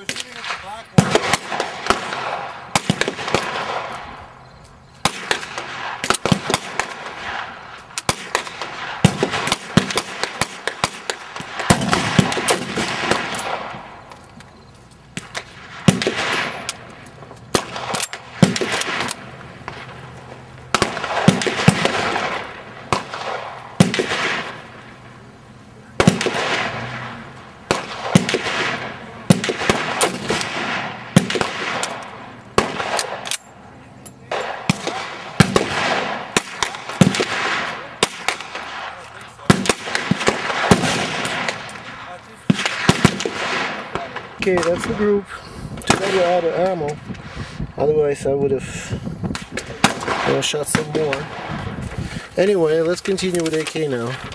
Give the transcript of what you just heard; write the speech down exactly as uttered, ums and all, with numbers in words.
was shooting at the black one. Okay, that's the group. Too bad we're out of ammo. Otherwise I would have you know, shot some more. Anyway, let's continue with A K now.